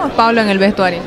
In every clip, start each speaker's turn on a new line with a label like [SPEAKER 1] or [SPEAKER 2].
[SPEAKER 1] ¿Cómo es Pablo en el vestuario?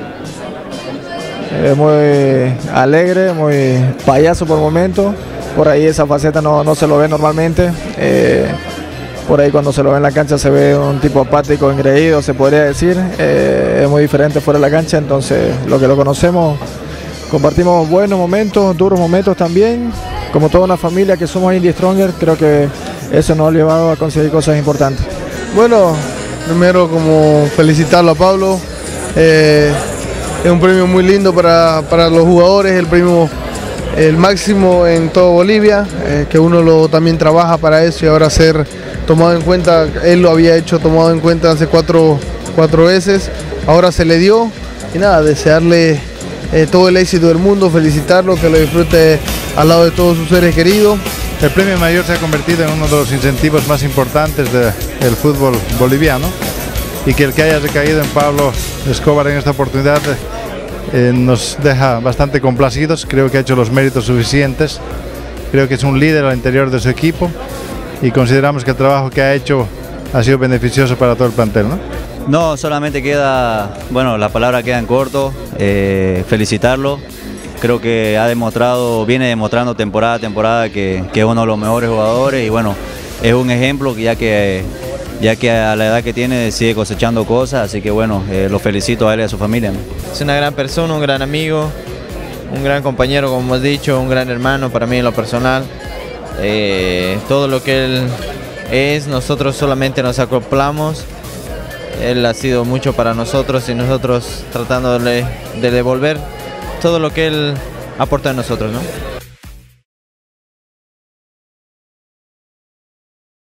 [SPEAKER 2] Muy alegre, muy payaso por momentos. Por ahí esa faceta no se lo ve normalmente. Por ahí cuando se lo ve en la cancha se ve un tipo apático, engreído, se podría decir. Es muy diferente fuera de la cancha, entonces lo que lo conocemos, compartimos buenos momentos, duros momentos también. Como toda una familia que somos Indy Stronger, creo que eso nos ha llevado a conseguir cosas importantes.
[SPEAKER 3] Bueno, primero como felicitarlo a Pablo. Es un premio muy lindo para los jugadores, el premio el máximo en todo Bolivia, que uno también trabaja para eso y ahora ser tomado en cuenta, él lo había hecho tomado en cuenta hace cuatro veces, ahora se le dio y nada, desearle todo el éxito del mundo, felicitarlo, que lo disfrute al lado de todos sus seres queridos.
[SPEAKER 4] El premio mayor se ha convertido en uno de los incentivos más importantes del fútbol boliviano y que el que haya recaído en Pablo Escobar en esta oportunidad nos deja bastante complacidos. Creo que ha hecho los méritos suficientes, creo que es un líder al interior de su equipo y consideramos que el trabajo que ha hecho ha sido beneficioso para todo el plantel, ¿no?
[SPEAKER 5] No, solamente queda, bueno, la palabra queda en corto, felicitarlo. Creo que viene demostrando temporada a temporada que es uno de los mejores jugadores y bueno, es un ejemplo ya que a la edad que tiene sigue cosechando cosas, así que bueno, lo felicito a él y a su familia, ¿no?
[SPEAKER 6] Es una gran persona, un gran amigo, un gran compañero, como hemos dicho, un gran hermano para mí en lo personal. Todo lo que él es, nosotros solamente nos acoplamos. Él ha sido mucho para nosotros y nosotros tratando de devolver todo lo que él aporta a nosotros, ¿no?